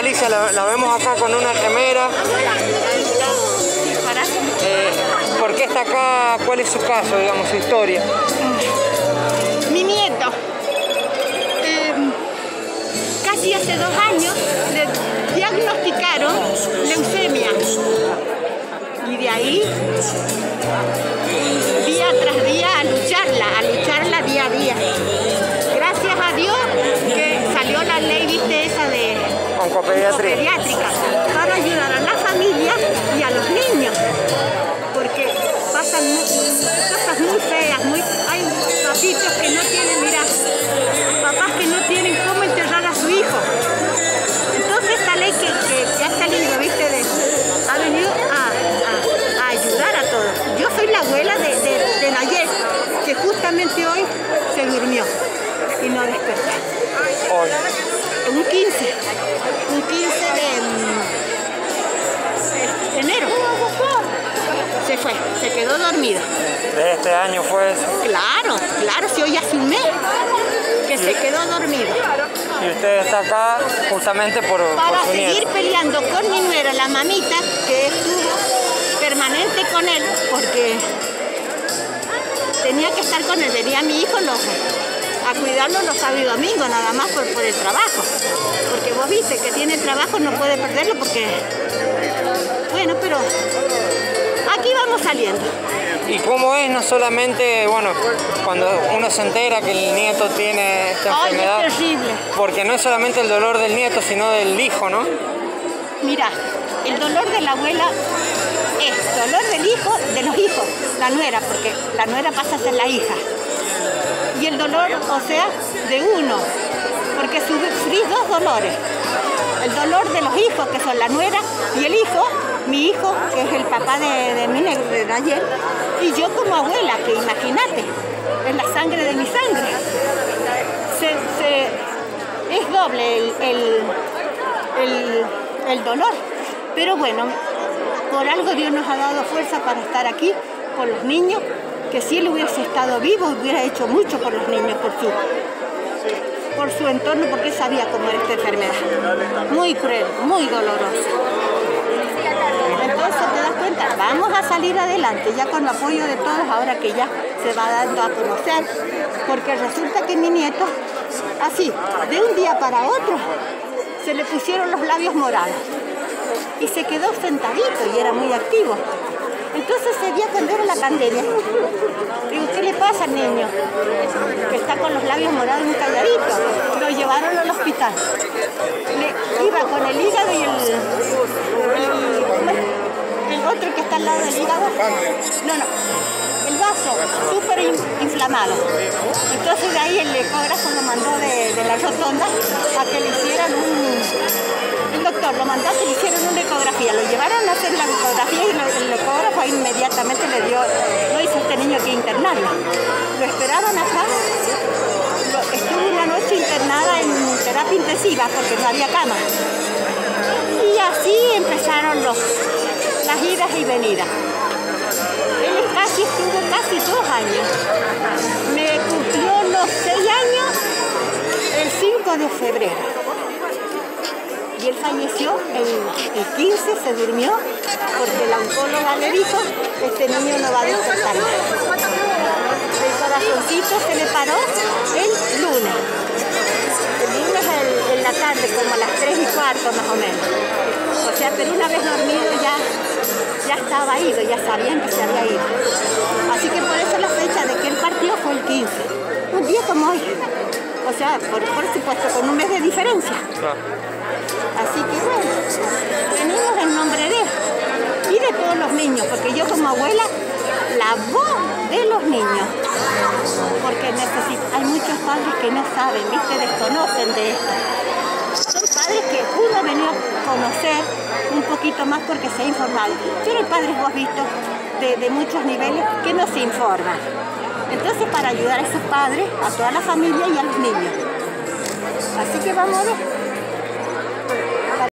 Alicia, la vemos acá con una remera. ¿Por qué está acá? ¿Cuál es su caso, digamos, su historia? Mi nieto, casi hace 2 años, le diagnosticaron leucemia. Y de ahí, día tras día, a lucharla día a día. Gracias a Dios que salió la ley, viste, esa de oncopediátrica, para ayudar a la familia y a los niños. Porque pasan cosas muy feas, hay papitos que no tienen, mira, papás que no tienen cómo enterrar a su hijo. Entonces esta ley que ha salido, viste, ha venido a ayudar a todos. Yo soy la abuela de Nayef, que justamente hoy se durmió y no despertó. Hoy. Un 15 de enero. Se fue, se quedó dormida. ¿De este año fue eso? Claro, si hoy hace un mes que se quedó dormida. Y usted está acá justamente por su seguir nieto. Peleando con mi nuera, la mamita, que estuvo permanente con él, porque tenía que estar con él. Venía mi hijo a cuidarlo los sábados y domingos, nada más por el trabajo. Porque vos viste que tiene trabajo, no puede perderlo porque... Bueno, pero aquí vamos saliendo. ¿Y cómo es no solamente, bueno, cuando uno se entera que el nieto tiene esta enfermedad? Es terrible. Porque no es solamente el dolor del nieto, sino del hijo, ¿no? Mira, el dolor de la abuela es dolor del hijo, de los hijos, la nuera, porque la nuera pasa a ser la hija. Y el dolor, o sea, de uno, porque sufrí 2 dolores. El dolor de los hijos, que son la nuera, y el hijo, mi hijo, que es el papá de Nayef, y yo como abuela, que imagínate, es la sangre de mi sangre. Es doble el dolor. Pero bueno, por algo Dios nos ha dado fuerza para estar aquí, por los niños, que si él hubiese estado vivo, hubiera hecho mucho por los niños, por su entorno, porque él sabía cómo era esta enfermedad. Muy cruel, muy dolorosa. Entonces te das cuenta, vamos a salir adelante, ya con el apoyo de todos, ahora que ya se va dando a conocer, porque resulta que mi nieto, así, de un día para otro, se le pusieron los labios morados y se quedó sentadito y era muy activo. Entonces ese día, cuando era la pandemia, digo, ¿qué le pasa al niño? Que está con los labios morados y muy calladito. Lo llevaron al hospital. Iba con el hígado y el otro que está al lado del hígado. No, el vaso súper inflamado. Entonces de ahí el ecógrafo lo mandó de la rotonda a que le hicieran el doctor lo mandó a que le hicieran una ecografía. Lo llevaron a hacer la ecografía y el ecógrafo inmediatamente no hizo este niño que internarlo. Lo esperaron acá. Estuvo una noche internada en terapia intensiva porque no había cama. Y así empezaron las idas y venidas. Él estuvo casi 2 años. Me cumplió los 6 años el 5 de febrero. Y él falleció el 15, se durmió, porque la oncóloga le dijo, este niño no va a despertar. El corazoncito se le paró el lunes. El lunes en la tarde, como a las 3:15 más o menos. O sea, pero una vez dormido ya estaba ido, ya sabían que se había ido. Así que por eso la fecha de que él partió fue el 15. Un día como hoy. O sea, por supuesto, con un mes de diferencia. Así que bueno, venimos en nombre de él y de todos los niños, porque yo como abuela, la voz de los niños, porque hay muchos padres que no saben, ¿viste? Desconocen de esto. Son padres que uno ha venido a conocer un poquito más porque se ha informado, pero hay padres, vos visto, de muchos niveles que no se informan. Entonces, para ayudar a esos padres, a toda la familia y a los niños. Así que vamos a ver.